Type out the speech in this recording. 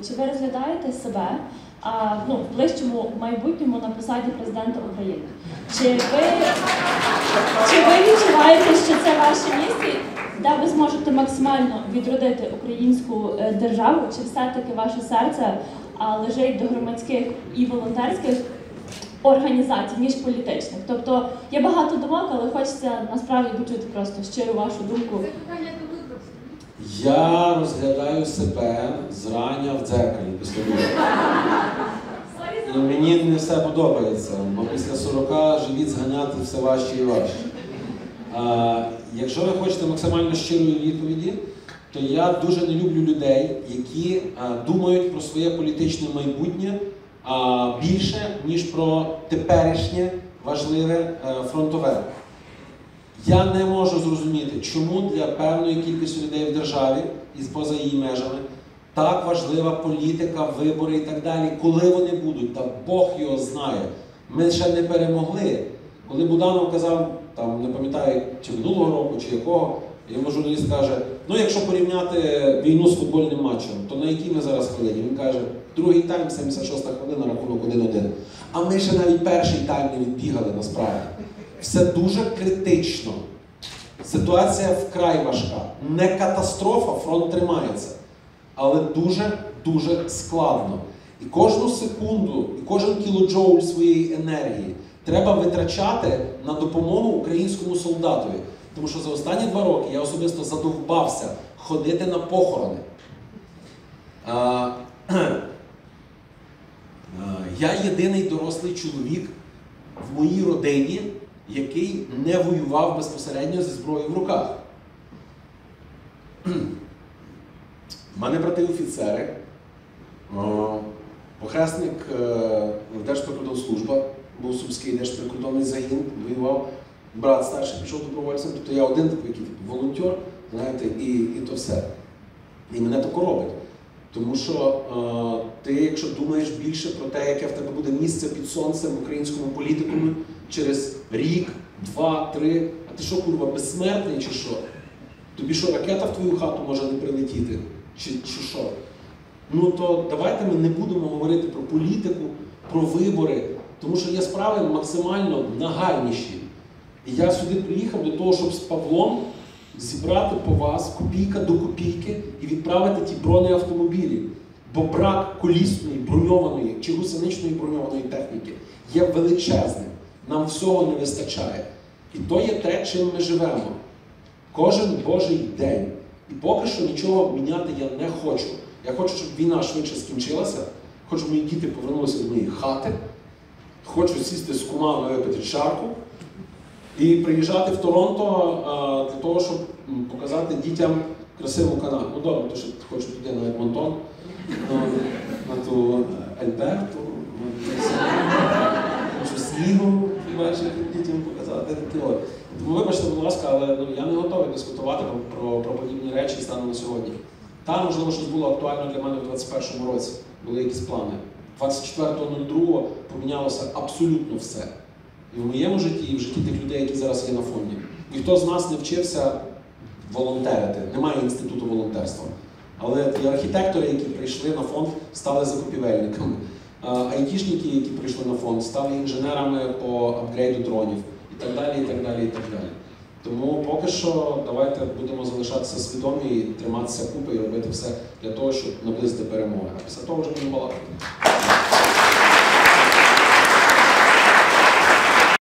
чи ви розглядаєте себе в ближчому майбутньому на посаді президента України? Чи ви відчуваєте, що це ваше місце, де ви зможете максимально відродити українську державу, чи все-таки ваше серце лежить до громадських і волонтерських організацій, ніж політичних? Тобто є багато думок, але хочеться насправді почути просто щиру вашу думку. Я розглядаю себе зрання в дзеркалі після війни. І мені не все подобається, бо після 40 живіт зганяти все важче і важче. Якщо ви хочете максимально щирої відповіді, то я дуже не люблю людей, які думають про своє політичне майбутнє більше, ніж про теперішнє важливе фронтове. Я не можу зрозуміти, чому для певної кількості людей в державі і поза її межами так важлива політика, вибори і так далі. Коли вони будуть, та Бог його знає. Ми ще не перемогли. Коли Буданов казав, там, не пам'ятаю, чи минулого року, чи якого, йому журналіст каже, ну якщо порівняти війну з футбольним матчем, то на якій ми зараз хвилині? Він каже, другий тайм, 76-та хвилина, рахунок 1-1. А ми ще навіть перший тайм не відбігали насправді. Все дуже критично. Ситуація вкрай важка. Не катастрофа, фронт тримається. Але дуже складно. І кожну секунду, і кожен кілоджоуль своєї енергії треба витрачати на допомогу українському солдатові. Тому що за останні 2 роки я особисто задовбався ходити на похорони. Я єдиний дорослий чоловік в моїй родині, який не воював безпосередньо зі зброєю в руках. У мене брати-офіцери, похресник Держприкордонслужба, був Сумський держприкордонний загін, воював, брат старший пішов добровольцем, тобто я один такий волонтер, знаєте, і то все. І мене тако робить. Тому що ти, якщо думаєш більше про те, яке в тебе буде місце під сонцем в українському політикумі через рік, 2, 3, а ти що, курва, безсмертний чи що? Тобі що, ракета в твою хату може не прилетіти? Чи що? Ну то давайте ми не будемо говорити про політику, про вибори, тому що є справи максимально нагальніші. І я сюди приїхав для того, щоб з Павлом зібрати по вас копійка до копійки і відправити ті бронеавтомобілі. Бо брак колісної, броньованої чи гусеничної броньованої техніки є величезним. Нам всього не вистачає. І то є те, чим ми живемо. Кожен Божий день. І поки що нічого міняти я не хочу. Я хочу, щоб війна швидше скінчилася. Хочу, щоб мої діти повернулися до моєї хати. Хочу сісти з кумами, випити чарку. І приїжджати в Торонто для того, щоб показати дітям красиву Канаду. Ну добре, то що хочу туди на Едмонтон, на ту Альберту, хочу снігу дітям показати. Тому вибачте, будь ласка, але я не готовий дискутувати про подібні речі станом на сьогодні. Там, можливо, щось було актуально для мене в 2021 році. Були якісь плани. 24.02 помінялося абсолютно все. І в моєму житті, і в житті тих людей, які зараз є на фонді. Ніхто з нас не вчився волонтерити. Немає інституту волонтерства. Але є архітектори, які прийшли на фонд, стали закупівельниками. Айтішники, які прийшли на фонд, стали інженерами по апгрейду дронів. І так далі, і так далі, і так далі. Тому поки що давайте будемо залишатися свідомі, триматися купи і робити все для того, щоб наблизити перемогу. А після того вже будемо балакати.